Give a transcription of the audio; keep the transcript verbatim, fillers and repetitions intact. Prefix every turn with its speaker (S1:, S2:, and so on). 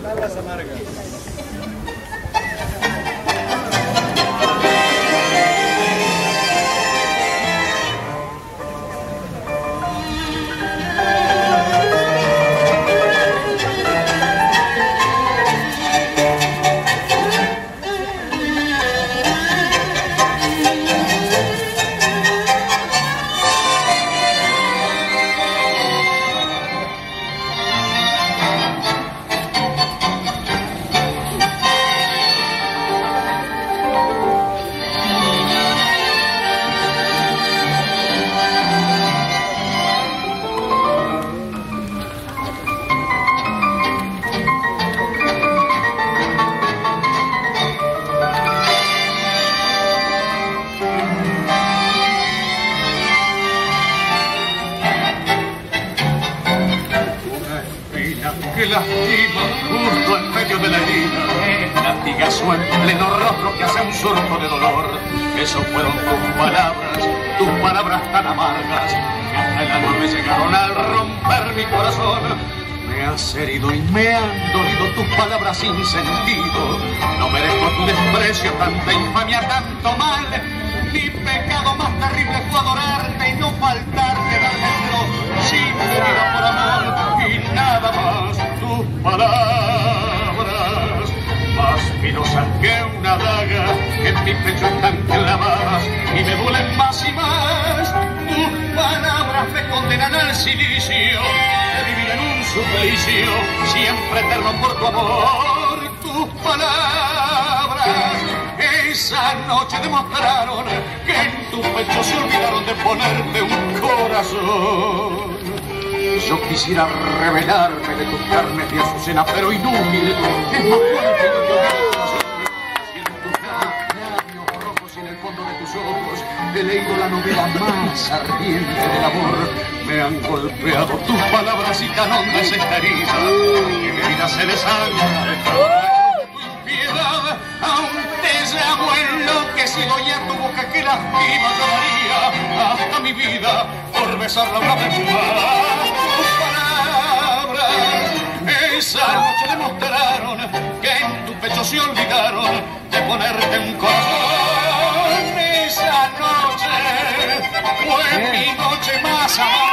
S1: palabras amargas.
S2: Que lastima justo en medio de la herida, el latigazo en pleno rostro que hace un surco de dolor. Eso fueron tus palabras, tus palabras tan amargas, que hasta el alma me llegaron al romper mi corazón. Me has herido y me han dolido tus palabras sin sentido. No merezco tu desprecio, tanta infamia, tanto mal. Mi pecado más terrible fue adorarte y no faltarte de adentro, sin vida por amor y nada más. Tus palabras, más filosas que una daga, que en mi pecho están clavadas y me duelen más y más. Tus palabras me condenan al silicio, de vivir en un suplicio, siempre eterno por tu amor. Tus palabras, esa noche demostraron que en tu pecho se olvidaron de ponerte un corazón. Yo quisiera revelarme de tus carnes de azucena, pero inútil, es más fuerte que yo. Y en tus labios rojos y en el fondo de tus ojos he leído la novela más ardiente del amor. Me han golpeado tus palabras y tan honda es esta herida, que mi vida se desangra. Aún te llamo enloquecido y a tu boca que lastima yo daría hasta mi vida por besarla una vez más. Tus palabras esa noche demostraron que en tu pecho se olvidaron de ponerte un corazón. Esa noche fue mi noche más amada.